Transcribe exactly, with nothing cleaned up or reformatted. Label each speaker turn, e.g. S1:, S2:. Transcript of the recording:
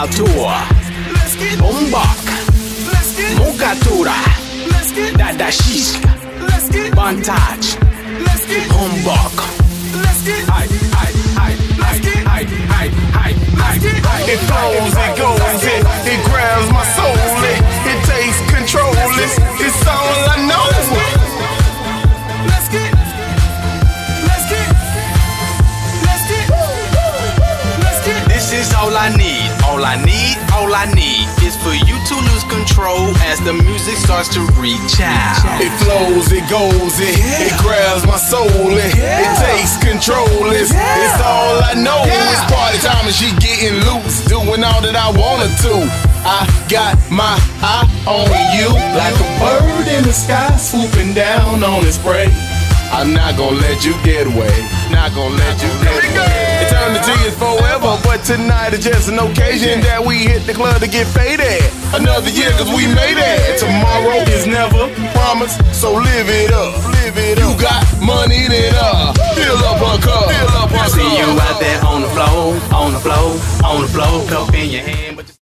S1: altura, bombok, mukatura, dadashishka, bantaj, bombok.
S2: It flows, it goes, it, it grabs my soul, it, it takes control, it's, it's all I know.
S3: Let's get, let's get, let's get, let's get.
S1: This is all I need, all I need, all I need is for you to lose control as the music starts to reach out.
S2: It flows, it goes, it, it grabs my soul, it, it takes control, it's, it's all I know. It's party time and she getting loose, doing all that I want her to. I got my eye on you, like a bird in the sky, swooping down on its prey. I'm not gonna let you get away, not gonna let you get away. Eternity is forever, but tonight is just an occasion that we hit the club to get faded. Another year cause we made it. Tomorrow is never promised, so live it up, live it up. You got money, then uh, fill up her cup, fill up her cup.
S1: See you out there on the floor, on the floor, on the floor, cup in your hand. But